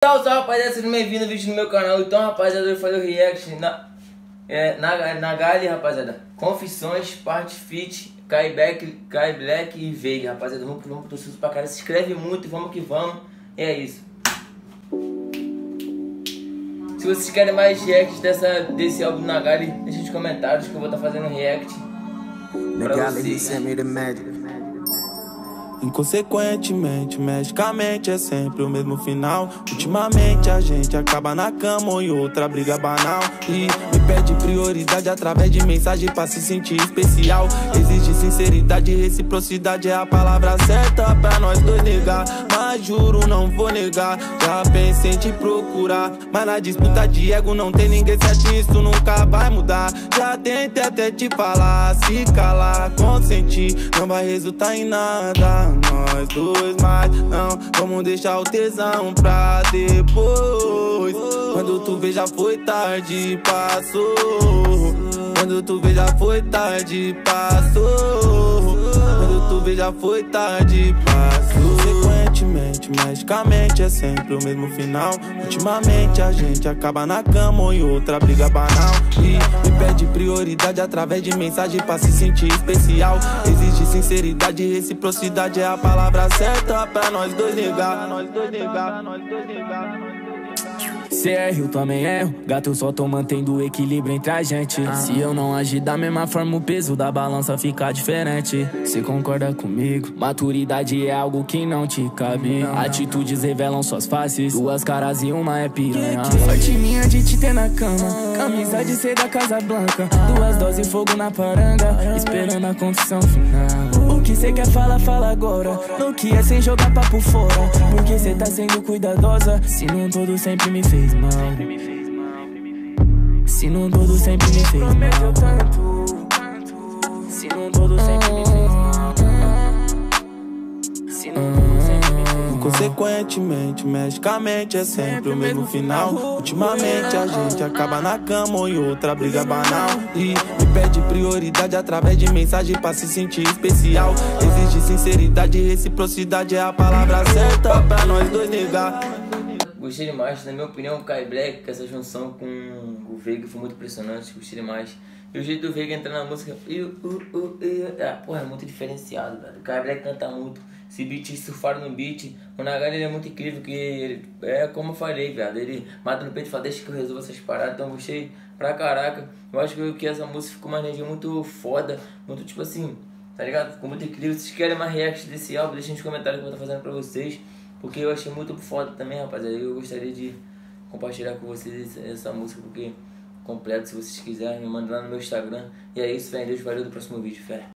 Salve, rapaziada, sejam bem-vindos ao vídeo no meu canal. Então, rapaziada, eu vou fazer o react na Gali, rapaziada. Confissões, parte fit, Kai Black e Veiga, rapaziada. Vamos pro susto pra cara. Se inscreve muito, vamos que vamos. E é isso. Se vocês querem mais reacts desse álbum na Gali, deixa nos comentários que eu vou estar fazendo react pra vocês. Inconsequentemente, magicamente é sempre o mesmo final. Ultimamente a gente acaba na cama ou em outra briga banal. E me pede prioridade através de mensagem pra se sentir especial. Existe sinceridade e reciprocidade, é a palavra certa pra nós dois negar. Mas juro, não vou negar, já pensei em te procurar. Mas na disputa de ego não tem ninguém certo, isso nunca vai mudar. Já tentei até te falar, se calar, consentir, não vai resultar em nada. Nós dois, mas não vamos deixar o tesão pra depois. Quando tu vê já foi tarde, passou. Quando tu vê já foi tarde, passou. Quando tu vê já foi tarde, passou. Consequentemente, magicamente é sempre o mesmo final. Ultimamente a gente acaba na cama ou em outra briga banal. E me pede prioridade através de mensagem pra se sentir especial. Existe sinceridade e reciprocidade, é a palavra certa pra nós dois negar. Cê erra, eu também erro. Gato, eu só tô mantendo o equilíbrio entre a gente. Se eu não agir da mesma forma, o peso da balança fica diferente. Cê concorda comigo? Maturidade é algo que não te cabe. Atitudes revelam suas faces, duas caras e uma é piranha. Sorte minha de te ter na cama, camisa de ser da Casa Blanca, duas doses fogo na paranga, esperando a confissão final. O que cê quer fala agora. No que é sem jogar papo fora, porque cê tá sendo cuidadosa. Se não todo sempre me fez mal, se não todo sempre me fez mal, se não todo sempre me fez mal, se não todo sempre me fez mal. Consequentemente, magicamente é sempre o mesmo final. Ultimamente a gente acaba na cama ou em outra briga banal. E me pede prioridade através de mensagem pra se sentir especial. Existe sinceridade e reciprocidade, é a palavra certa pra nós dois negar. Gostei demais, na minha opinião, o Kai Black, com essa junção com o Veiga foi muito impressionante, gostei demais. E o jeito do Veiga entrar na música, porra, é muito diferenciado, velho. O Kai Black canta muito, esse beat surfaram no beat. O Nagali ele é muito incrível, que ele, como eu falei, velho, ele mata no peito e fala, deixa que eu resolvo essas paradas. Então eu gostei pra caraca. Eu acho que essa música ficou uma energia muito foda, muito tipo assim, tá ligado? Ficou muito incrível. Se vocês querem mais react desse álbum, deixem nos comentários que eu vou estar fazendo pra vocês. Porque eu achei muito foda também, rapaziada. Eu gostaria de compartilhar com vocês essa música, porque completo, se vocês quiserem, me mandem lá no meu Instagram. E é isso, fé em Deus, valeu, do próximo vídeo, fé.